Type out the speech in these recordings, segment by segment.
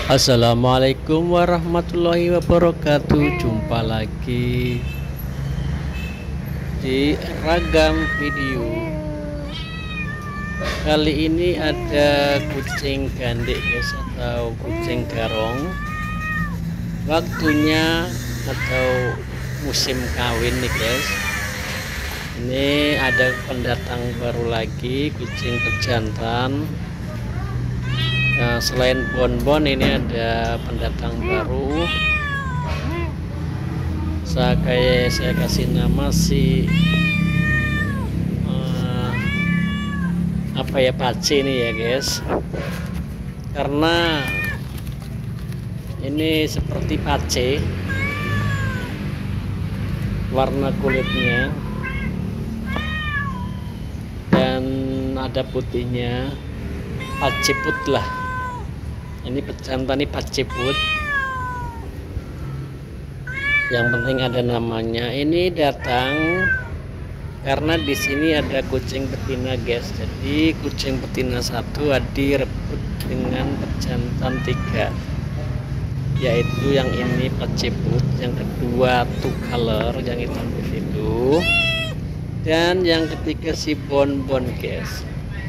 Assalamualaikum warahmatullahi wabarakatuh. Jumpa lagi di ragam video. Kali ini ada kucing gandek guys, atau kucing garong. Waktunya atau musim kawin nih guys. Ini ada pendatang baru lagi, kucing pejantan. Nah, selain Bonbon ini ada pendatang baru. Saya kasih nama si Pace ini ya guys, karena ini seperti Pace warna kulitnya dan ada putihnya. Pace put lah, ini pejantan, ini Pace put. Yang penting ada namanya. Ini datang karena di sini ada kucing betina guys. Jadi kucing betina satu direbut dengan pejantan 3, yaitu yang ini Pace put, yang kedua two color yang hitam putih itu, dan yang ketiga si Bonbon guys.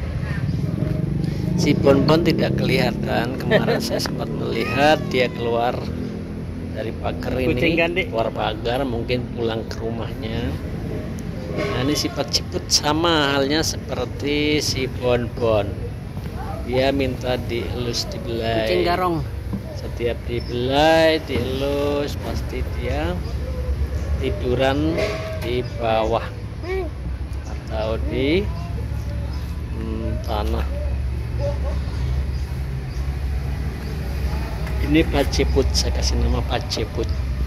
Si Bonbon tidak kelihatan. Kemarin saya sempat melihat dia keluar dari pagar ini, keluar pagar, mungkin pulang ke rumahnya. Nah, ini si Pace put sama halnya seperti si Bonbon. Dia minta dielus, dibelai. Kucing garong. Setiap dibelai, dielus, pasti dia tiduran di bawah atau di tanah. Ini Pace put, saya kasih nama Pace put.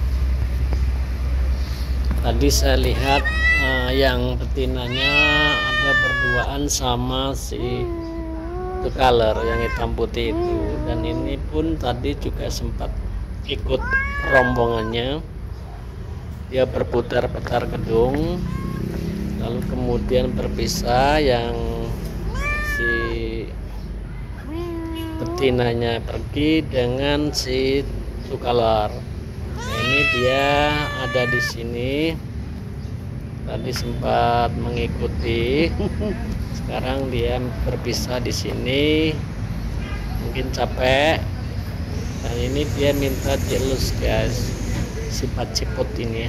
Tadi saya lihat yang betinanya ada berduaan sama si two color yang hitam putih itu, dan ini pun tadi juga sempat ikut rombongannya. Dia berputar-putar gedung lalu kemudian berpisah. Yang si betinanya pergi dengan si two color. Nah, ini dia ada di sini. Tadi sempat mengikuti, sekarang dia berpisah di sini. Mungkin capek. Dan ini dia minta dielus guys, si Pace put ini.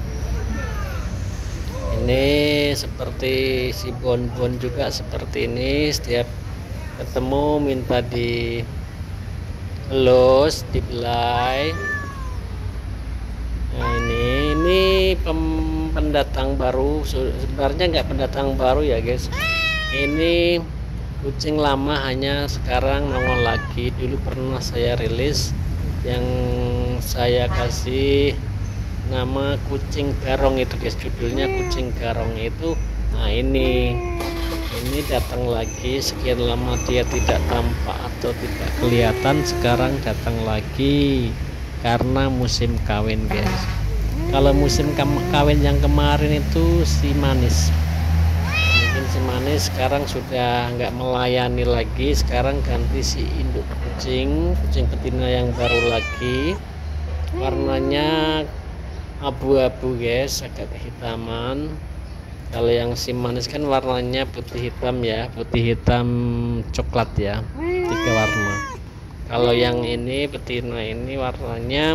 Ini seperti si Bonbon juga seperti ini, setiap ketemu minta dielus, dibelai. Nah, ini pendatang baru. Sebenarnya nggak pendatang baru ya guys, ini kucing lama, hanya sekarang nongol lagi. Dulu pernah saya rilis yang saya kasih nama kucing garong itu guys, judulnya kucing garong itu. Nah, ini datang lagi. Sekian lama dia tidak tampak atau tidak kelihatan, sekarang datang lagi karena musim kawin guys. Kalau musim kawin yang kemarin itu si Manis, mungkin si Manis sekarang sudah nggak melayani lagi. Sekarang ganti si induk kucing betina yang baru lagi, warnanya abu-abu guys, agak kehitaman. Kalau yang si Manis kan warnanya putih hitam ya, putih hitam coklat ya, 3 warna. Kalau yang ini betina ini warnanya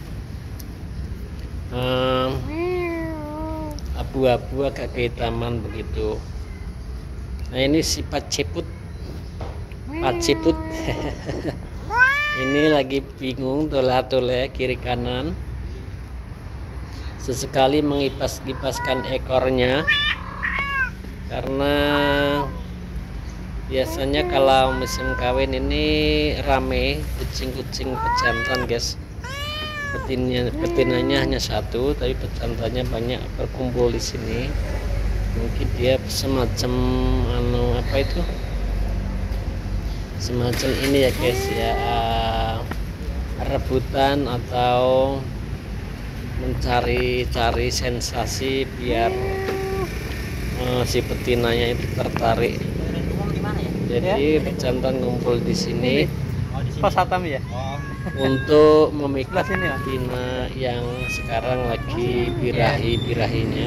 abu-abu agak kehitaman begitu. Nah, ini si Pace put. Ini lagi bingung, tolak-tolak kiri kanan. Sesekali mengipas-ipaskan ekornya, karena biasanya kalau musim kawin ini rame kucing-kucing pejantan guys. Betinanya hanya satu, tapi pejantannya banyak berkumpul di sini. Mungkin dia semacam semacam ini ya guys ya, rebutan atau mencari sensasi biar si betinanya itu tertarik. Jadi pejantan ngumpul di sini Pos Satam ya. Untuk memikat Sini ya. betina yang sekarang lagi birahi-birahinya.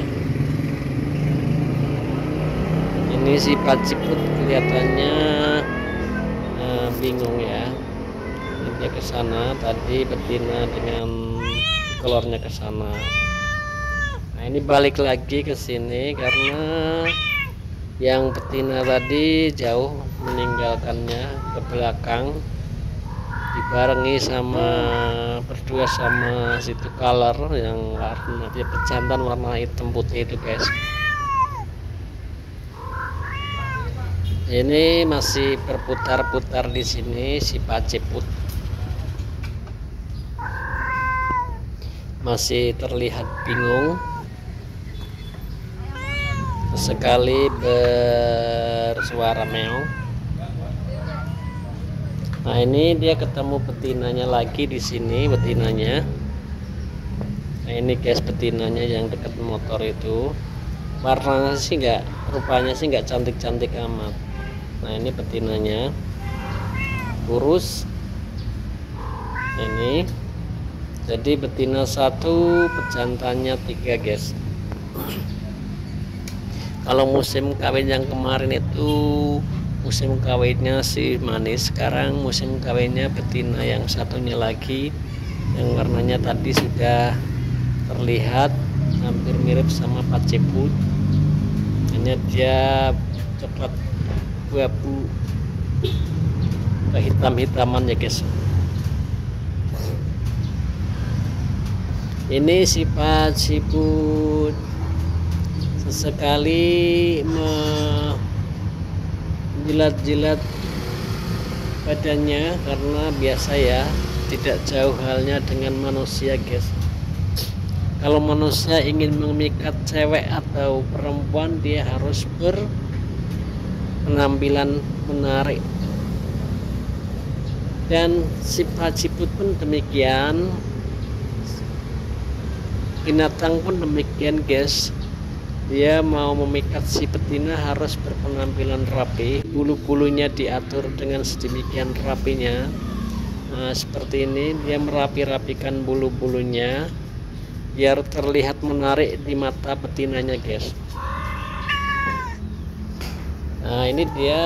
Ini si Paciput kelihatannya bingung ya. Dia ke sana tadi, betina dengan kolornya ke sana. Nah, ini balik lagi ke sini karena yang betina tadi jauh meninggalkannya ke belakang, dibarengi sama berdua sama situ color yang warna dia pejantan warna hitam putih itu guys. Ini masih berputar-putar di sini si Paciput. Masih terlihat bingung, sekali bersuara meong. Nah, ini dia ketemu betinanya lagi di sini, betinanya. Nah, ini guys betinanya yang dekat motor itu. Warnanya sih rupanya sih nggak cantik-cantik amat. Nah, ini betinanya kurus. Ini jadi betina 1, pejantannya 3 guys. Kalau musim kawin yang kemarin itu musim kawinnya si manis, sekarang musim kawinnya betina yang satunya lagi yang warnanya tadi sudah terlihat hampir mirip sama Paciput, hanya dia coklat abu-abu kehitam-hitaman ya guys. Ini si Paciput sesekali menjilat-jilat badannya karena biasa ya, tidak jauh halnya dengan manusia guys. Kalau manusia ingin memikat cewek atau perempuan, dia harus berpenampilan menarik, dan si Paciput pun demikian. Binatang pun demikian guys, dia mau memikat si betina harus berpenampilan rapi, bulu-bulunya diatur dengan sedemikian rapinya. Nah, seperti ini dia merapi-rapikan bulu-bulunya biar terlihat menarik di mata betinanya guys. Nah, ini dia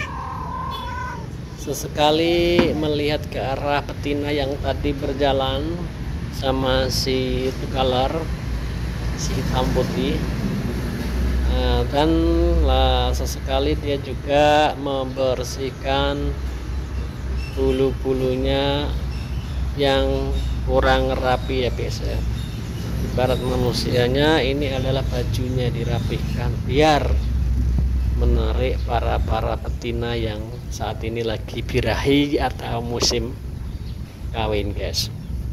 sesekali melihat ke arah betina yang tadi berjalan sama si color, si hitam putih. Dan sesekali dia juga membersihkan bulu-bulunya yang kurang rapi ya guys ya. Ibarat manusianya, ini adalah bajunya dirapihkan biar menarik para betina yang saat ini lagi birahi atau musim kawin guys.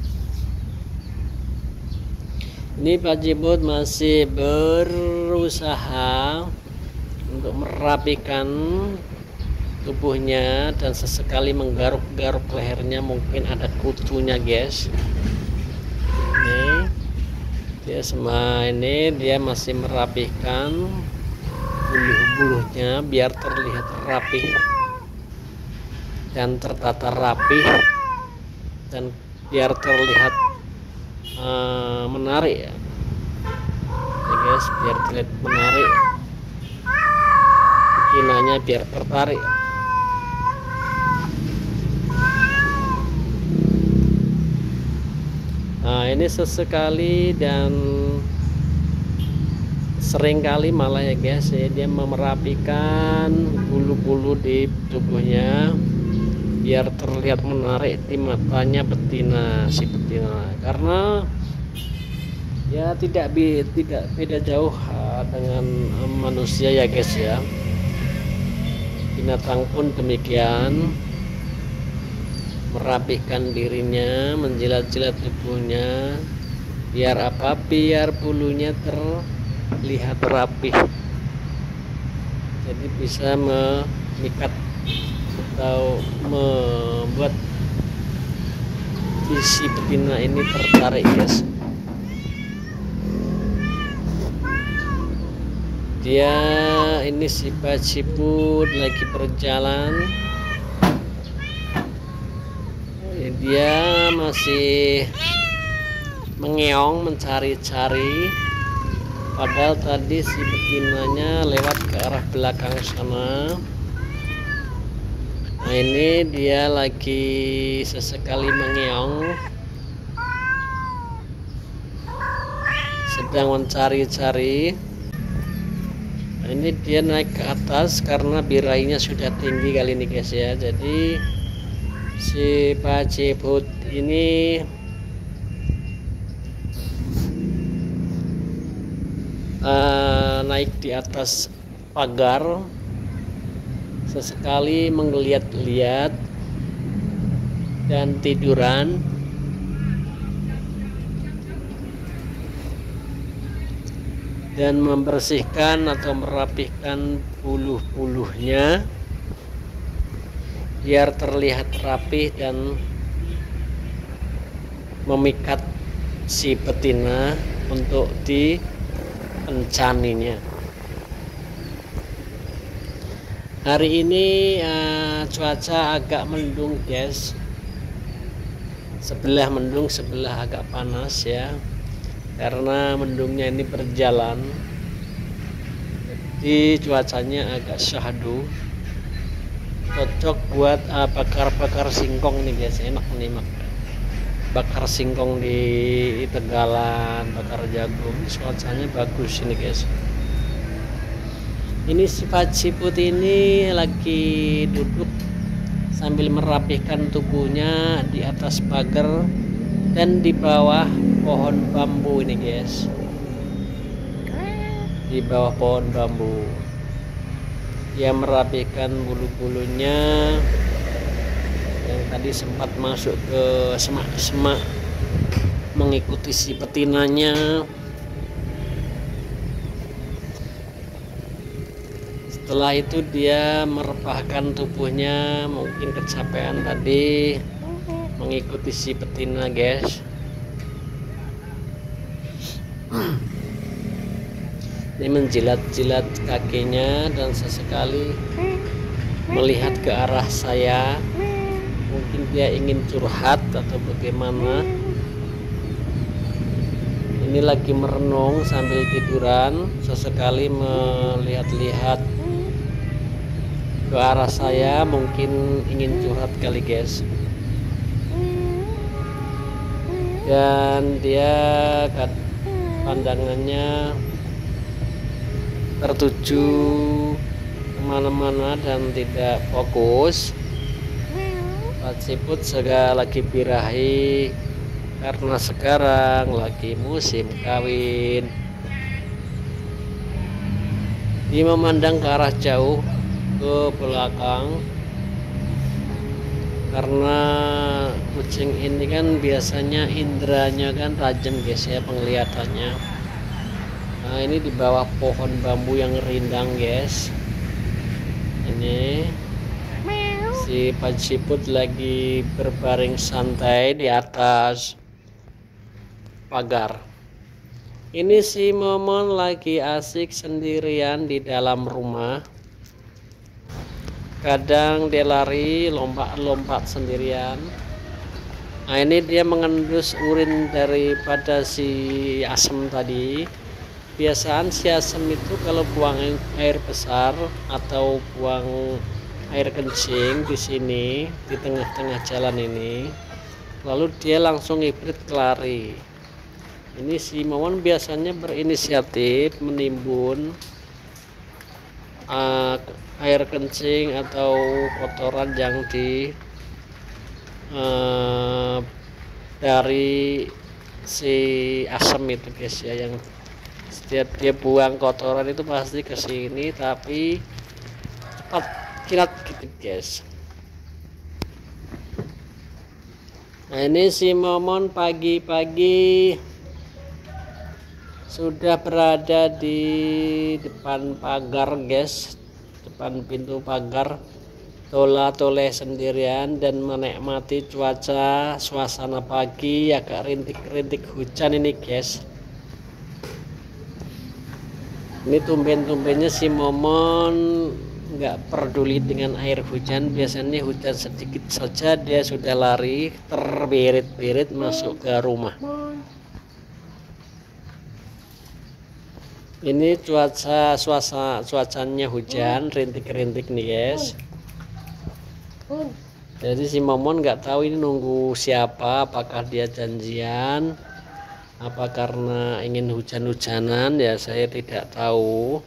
Ini Paciput masih berusaha untuk merapikan tubuhnya dan sesekali menggaruk-garuk lehernya, mungkin ada kutunya guys. Ini dia masih merapikan bulu-bulunya biar terlihat rapih dan tertata rapih dan biar terlihat menarik ya guys, biar terlihat menarik, betinanya biar tertarik. Nah, ini sesekali dan seringkali malah ya guys ya, dia merapikan bulu-bulu di tubuhnya biar terlihat menarik di matanya si betina, karena ya tidak beda jauh dengan manusia ya guys ya. Binatang pun demikian, merapikan dirinya, menjilat-jilat tubuhnya biar apa? Biar bulunya terlihat rapih, jadi bisa memikat atau membuat si betina ini tertarik guys. Dia ini si Paciput lagi berjalan dia masih mengeong mencari-cari, padahal tadi si betinanya lewat ke arah belakang sana. Nah, ini dia lagi sesekali mengeong, sedang mencari-cari. Nah, ini dia naik ke atas karena birainya sudah tinggi kali ini guys ya. Jadi si paciput ini naik di atas pagar, sesekali menggeliat-liat dan tiduran. Dan membersihkan atau merapihkan buluh-buluhnya biar terlihat rapih dan memikat si betina untuk diencaninya. Hari ini cuaca agak mendung guys, sebelah mendung sebelah agak panas ya, karena mendungnya ini berjalan, jadi cuacanya agak syahdu, cocok buat bakar-bakar singkong nih guys. Enak nih bakar singkong di Tegalan, bakar jagung, cuacanya bagus ini guys. Ini si paciput ini lagi duduk sambil merapihkan tubuhnya di atas pagar dan di bawah pohon bambu ini guys, di bawah pohon bambu. Dia merapihkan bulu-bulunya yang tadi sempat masuk ke semak-semak mengikuti si betinanya. Setelah itu dia merepahkan tubuhnya, mungkin kecapean tadi mengikuti si betina guys. Ini menjilat-jilat kakinya dan sesekali melihat ke arah saya, mungkin dia ingin curhat atau bagaimana. Ini lagi merenung sambil tiduran, sesekali melihat-lihat ke arah saya, mungkin ingin curhat kali guys. Dan dia pandangannya tertuju kemana-mana dan tidak fokus. Paciput segala lagi birahi karena sekarang lagi musim kawin. Dia memandang ke arah jauh ke belakang, karena kucing ini kan biasanya indranya kan tajam guys ya penglihatannya. Nah, ini di bawah pohon bambu yang rindang guys. Ini si paciput lagi berbaring santai di atas pagar. Ini si Momon lagi asik sendirian di dalam rumah. Kadang dia lari lompat-lompat sendirian. Nah, ini dia mengendus urin daripada si asem tadi. Biasaan si asem itu kalau buang air besar atau buang air kencing di sini di tengah-tengah jalan ini, lalu dia langsung hibrit lari. Ini si Momon biasanya berinisiatif menimbun air kencing atau kotoran yang dari si asem itu guys ya, yang setiap dia buang kotoran itu pasti ke sini, tapi cepat kilat gitu guys. Nah, ini si Momon pagi-pagi sudah berada di depan pagar guys, depan pintu pagar, tola-toleh sendirian dan menikmati cuaca suasana pagi agak rintik-rintik hujan ini guys. Ini tumben-tumbennya si Momon nggak peduli dengan air hujan. Biasanya hujan sedikit saja dia sudah lari terberit-berit masuk ke rumah. Ini cuacanya hujan, rintik-rintik nih guys. Jadi si Momon nggak tahu ini nunggu siapa, apakah dia janjian, apa karena ingin hujan-hujanan, ya saya tidak tahu.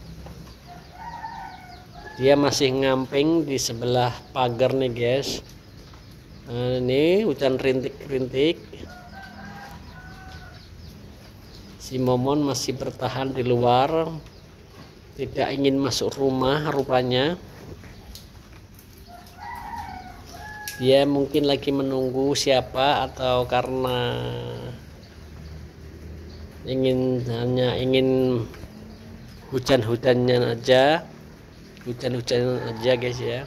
Dia masih ngamping di sebelah pagar nih guys. Nah, ini hujan rintik-rintik. Si Momon masih bertahan di luar, tidak ingin masuk rumah rupanya. Dia mungkin lagi menunggu siapa, atau karena hanya ingin hujan-hujanan aja guys ya.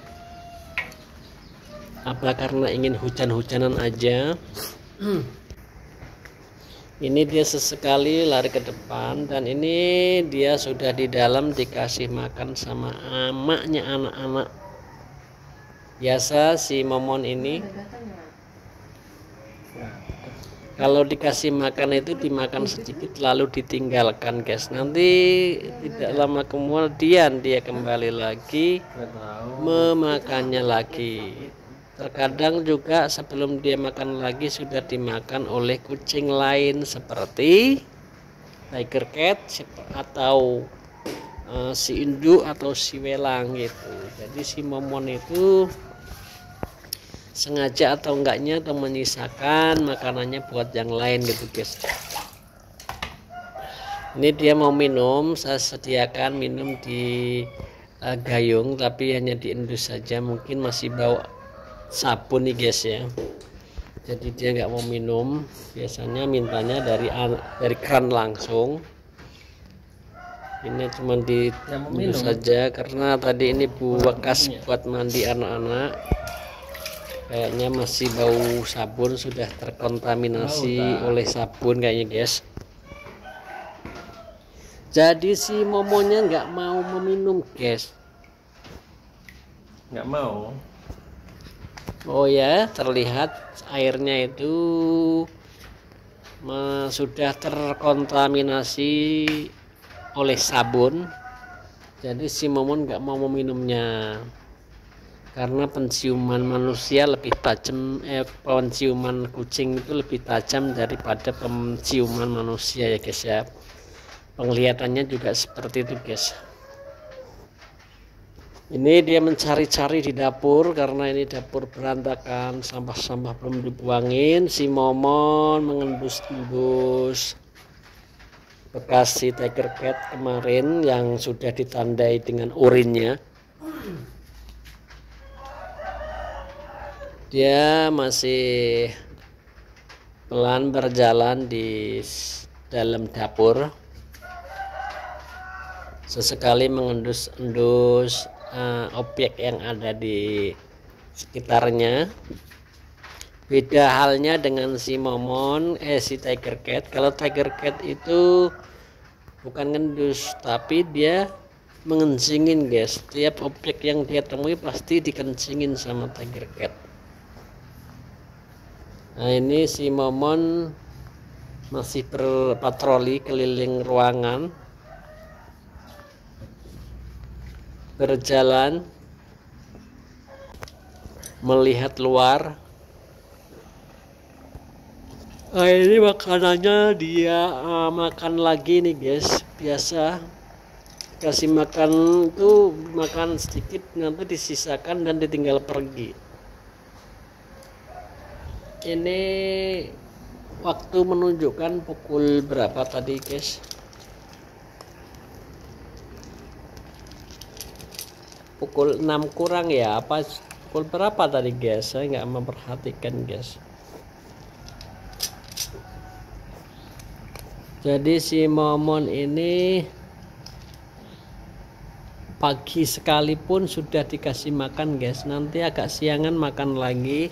Apa karena ingin hujan-hujanan aja. Ini dia sesekali lari ke depan, dan ini dia sudah di dalam dikasih makan sama emaknya anak-anak. Biasa si Momon ini kalau dikasih makan itu dimakan sedikit lalu ditinggalkan guys. Nanti tidak lama kemudian dia kembali lagi memakannya lagi. Terkadang juga sebelum dia makan lagi sudah dimakan oleh kucing lain seperti tiger cat atau si induk atau si welang gitu. Jadi si Momon itu sengaja atau enggaknya atau menyisakan makanannya buat yang lain gitu guys. Ini dia mau minum, saya sediakan minum di gayung, tapi hanya diendus saja, mungkin masih bau sabun nih guys ya. Jadi dia nggak mau minum, biasanya mintanya dari keran langsung. Ini cuma diendus saja karena tadi ini bekas buat mandi anak-anak. Kayaknya masih bau sabun, sudah terkontaminasi oleh sabun kayaknya guys. Jadi si Momonnya nggak mau meminum guys. Nggak mau. Oh ya, terlihat airnya itu sudah terkontaminasi oleh sabun. Jadi si Momon nggak mau meminumnya karena penciuman manusia lebih tajam, penciuman kucing itu lebih tajam daripada penciuman manusia ya guys ya. Penglihatannya juga seperti itu guys. Ini dia mencari-cari di dapur karena ini dapur berantakan, sampah-sampah belum dibuangin. Si Momon mengendus-endus bekas si tiger cat kemarin yang sudah ditandai dengan urinnya. Dia masih pelan berjalan di dalam dapur, sesekali mengendus-endus objek yang ada di sekitarnya. Beda halnya dengan si Momon, si tiger cat. Kalau tiger cat itu bukan ngendus, tapi dia mengencingin guys. Setiap objek yang dia temui pasti dikencingin sama tiger cat. Nah ini si Momon masih berpatroli keliling ruangan, berjalan melihat luar. Nah ini makanannya dia makan lagi nih guys. Biasa kasih makan itu makan sedikit, nanti disisakan dan ditinggal pergi. Ini waktu menunjukkan pukul berapa tadi guys? Pukul 6 kurang ya, apa pukul berapa tadi guys? Saya nggak memperhatikan guys. Jadi si Momon ini pagi sekalipun sudah dikasih makan guys, nanti agak siangan makan lagi.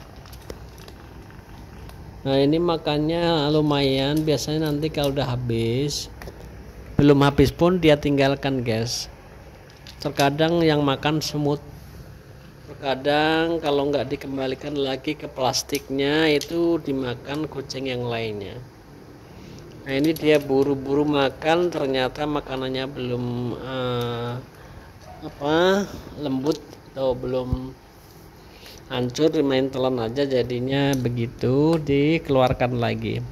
Nah ini makannya lumayan, biasanya nanti kalau udah habis, belum habis pun dia tinggalkan guys. Terkadang yang makan semut, terkadang kalau nggak dikembalikan lagi ke plastiknya itu dimakan kucing yang lainnya. Nah ini dia buru-buru makan, ternyata makanannya belum lembut atau belum hancur, dimain telan aja, jadinya begitu, dikeluarkan lagi.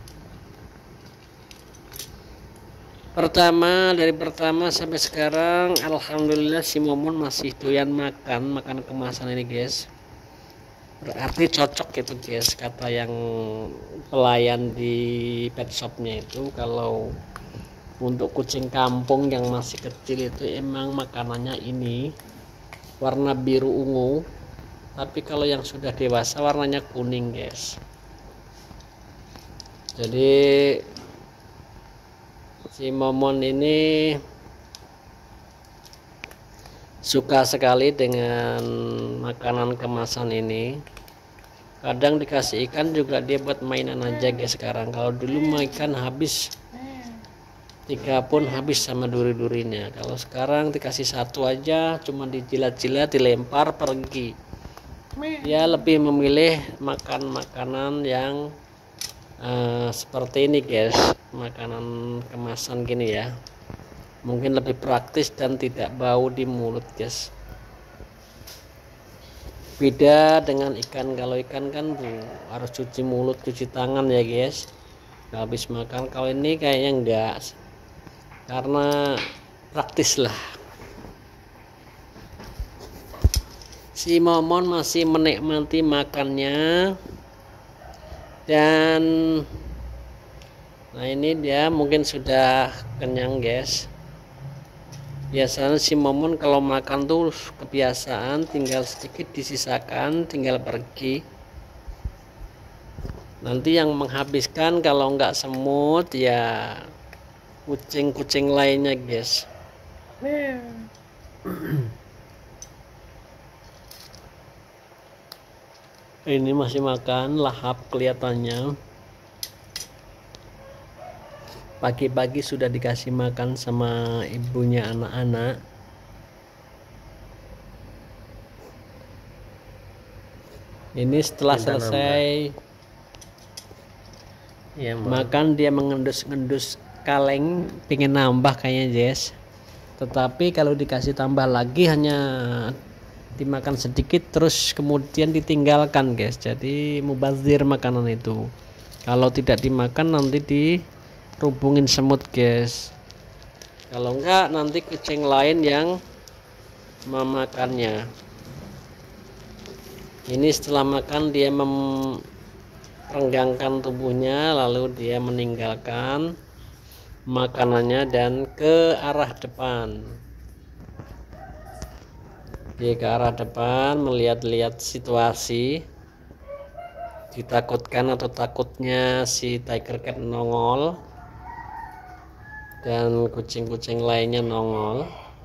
Dari pertama sampai sekarang alhamdulillah si Momon masih doyan makan makanan kemasan ini guys. Berarti cocok itu guys, kata yang pelayan di pet shopnya itu, kalau untuk kucing kampung yang masih kecil itu emang makanannya ini warna biru ungu, tapi kalau yang sudah dewasa warnanya kuning guys. Jadi si Momon ini suka sekali dengan makanan kemasan ini. Kadang dikasih ikan juga dia buat mainan aja guys sekarang. Kalau dulu ikan habis 3 pun habis sama duri-durinya. Kalau sekarang dikasih 1 aja, cuma dijilat-jilat, dilempar, pergi. Dia lebih memilih makan makanan yang seperti ini guys, makanan kemasan gini ya, mungkin lebih praktis dan tidak bau di mulut guys. Beda dengan ikan, kalau ikan kan harus cuci mulut, cuci tangan ya guys habis makan. Kalau ini kayaknya enggak, karena praktis lah. Si Momon masih menikmati makannya. Dan nah ini dia mungkin sudah kenyang guys. Biasanya si Momon kalau makan tuh kebiasaan tinggal sedikit disisakan, tinggal pergi. Nanti yang menghabiskan kalau nggak semut ya kucing-kucing lainnya guys. Ini masih makan lahap kelihatannya. Pagi-pagi sudah dikasih makan sama ibunya anak-anak. Ini setelah selesai ya, makan dia mengendus-endus kaleng, pengen nambah kayaknya guys. Tetapi kalau dikasih tambah lagi hanya dimakan sedikit terus kemudian ditinggalkan guys. Jadi mubazir makanan itu, kalau tidak dimakan nanti dirubungin semut guys. Kalau enggak nanti kucing lain yang memakannya. Ini setelah makan dia merenggangkan tubuhnya, lalu dia meninggalkan makanannya dan ke arah depan. Dia ke arah depan melihat-lihat situasi, ditakutkan atau takutnya si tiger cat nongol dan kucing-kucing lainnya nongol.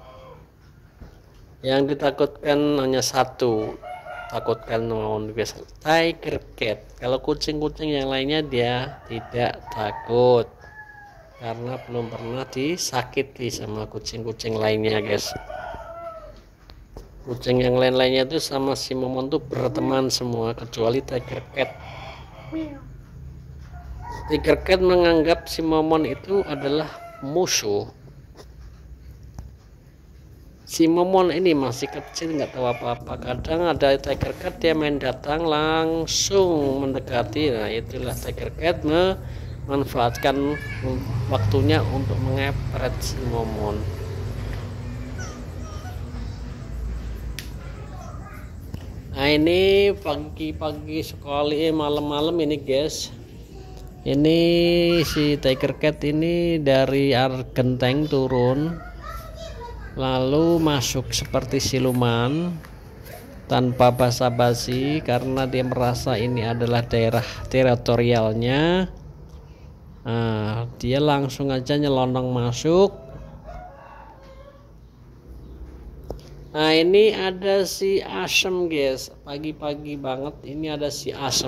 Yang ditakutkan hanya satu, takutkan nongol tiger cat. Kalau kucing-kucing yang lainnya dia tidak takut karena belum pernah disakiti sama kucing-kucing lainnya guys. Kucing yang lain-lainnya itu sama si Momon tuh berteman semua kecuali tiger cat. Tiger cat menganggap si Momon itu adalah musuh. Si Momon ini masih kecil, nggak tahu apa-apa. Kadang ada tiger cat dia main datang langsung mendekati. Nah itulah tiger cat memanfaatkan waktunya untuk mengepret si Momon. Nah ini pagi-pagi sekali, malam-malam ini guys. Ini si tiger cat ini dari genteng turun, lalu masuk seperti siluman tanpa basa-basi karena dia merasa ini adalah daerah teritorialnya. Nah, dia langsung aja nyelonong masuk. Nah ini ada si Asem guys, pagi-pagi banget ini ada si Asem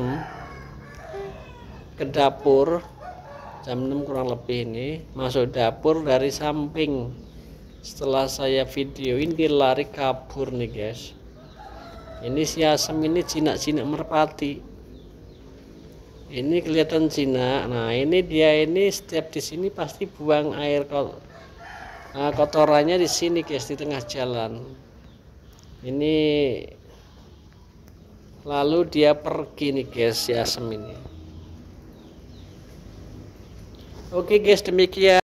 ke dapur jam 6 kurang lebih, ini masuk dapur dari samping Setelah saya videoin dia lari kabur nih guys. Ini si asem ini jinak-jinak merpati. Ini kelihatan jinak. Nah ini dia ini setiap di sini pasti buang air kotorannya di sini guys, di tengah jalan. Ini lalu dia pergi nih guys si asem ini. Oke guys, demikian.